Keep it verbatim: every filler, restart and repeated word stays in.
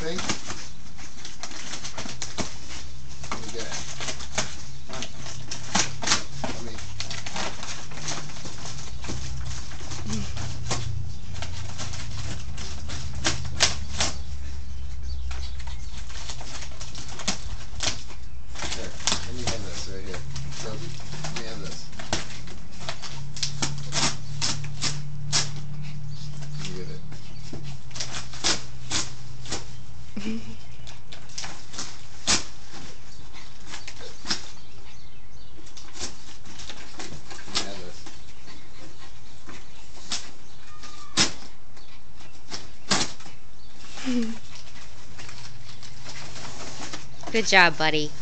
see? Let me get it. Come on. Let me. Here, let me have this right here. Yogi, let me have this. Let me get it. Good job, buddy.